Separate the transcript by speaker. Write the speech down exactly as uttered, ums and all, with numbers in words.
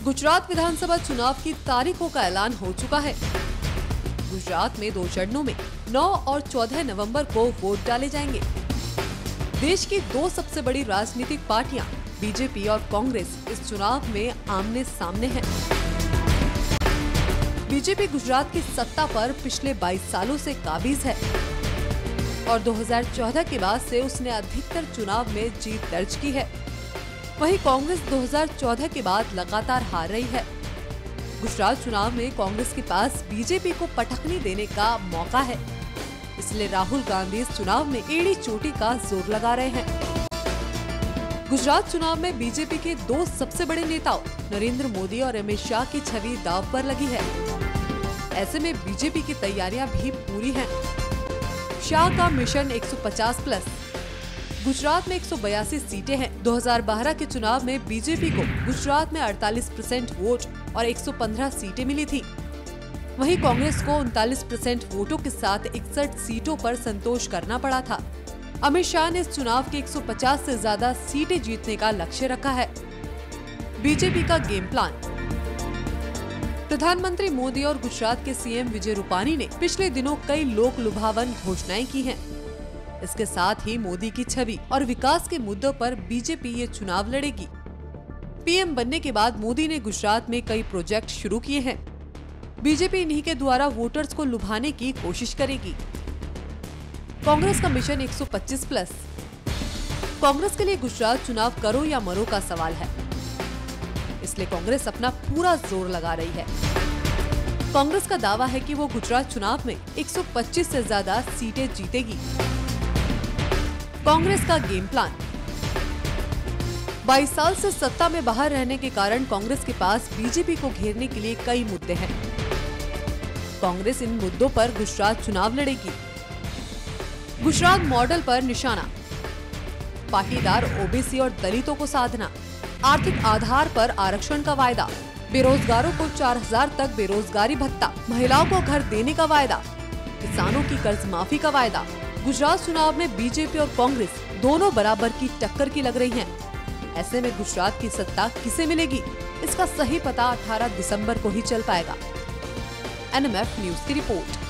Speaker 1: गुजरात विधानसभा चुनाव की तारीखों का ऐलान हो चुका है। गुजरात में दो चरणों में नौ और चौदह नवंबर को वोट डाले जाएंगे। देश की दो सबसे बड़ी राजनीतिक पार्टियां बीजेपी और कांग्रेस इस चुनाव में आमने सामने हैं। बीजेपी गुजरात की सत्ता पर पिछले बाईस सालों से काबिज है और दो हज़ार चौदह के बाद से उसने अधिकतर चुनाव में जीत दर्ज की है। वहीं कांग्रेस दो हज़ार चौदह के बाद लगातार हार रही है। गुजरात चुनाव में कांग्रेस के पास बीजेपी को पटखनी देने का मौका है, इसलिए राहुल गांधी इस चुनाव में एड़ी चोटी का जोर लगा रहे हैं। गुजरात चुनाव में बीजेपी के दो सबसे बड़े नेताओं नरेंद्र मोदी और अमित शाह की छवि दांव पर लगी है। ऐसे में बीजेपी की तैयारियां भी पूरी हैं। शाह का मिशन एक सौ पचास प्लस। गुजरात में एक सौ बयासी सीटें हैं। दो हज़ार बारह के चुनाव में बीजेपी को गुजरात में अड़तालीस परसेंट वोट और एक सौ पंद्रह सीटें मिली थी। वहीं कांग्रेस को उनतालीस परसेंट वोटों के साथ इकसठ सीटों पर संतोष करना पड़ा था। अमित शाह ने इस चुनाव के एक सौ पचास से ज्यादा सीटें जीतने का लक्ष्य रखा है। बीजेपी का गेम प्लान। प्रधानमंत्री मोदी और गुजरात के सीएम विजय रूपानी ने पिछले दिनों कई लोक लुभावन घोषणाएं की हैं। इसके साथ ही मोदी की छवि और विकास के मुद्दों पर बीजेपी ये चुनाव लड़ेगी। पीएम बनने के बाद मोदी ने गुजरात में कई प्रोजेक्ट शुरू किए हैं। बीजेपी इन्हीं के द्वारा वोटर्स को लुभाने की कोशिश करेगी। कांग्रेस का मिशन एक सौ पच्चीस प्लस। कांग्रेस के लिए गुजरात चुनाव करो या मरो का सवाल है, इसलिए कांग्रेस अपना पूरा जोर लगा रही है। कांग्रेस का दावा है कि वो गुजरात चुनाव में एक सौ पच्चीस से ज्यादा सीटें जीतेगी। कांग्रेस का गेम प्लान। बाईस साल से सत्ता में बाहर रहने के कारण कांग्रेस के पास बीजेपी को घेरने के लिए कई मुद्दे हैं। कांग्रेस इन मुद्दों पर गुजरात चुनाव लड़ेगी। गुजरात मॉडल पर निशाना। पाटीदार, ओबीसी और दलितों को साधना। आर्थिक आधार पर आरक्षण का वायदा। बेरोजगारों को चार हजार तक बेरोजगारी भत्ता। महिलाओं को घर देने का वायदा। किसानों की कर्ज माफी का वायदा। गुजरात चुनाव में बीजेपी और कांग्रेस दोनों बराबर की टक्कर की लग रही हैं। ऐसे में गुजरात की सत्ता किसे मिलेगी, इसका सही पता अठारह दिसंबर को ही चल पाएगा। एनएमएफ न्यूज की रिपोर्ट।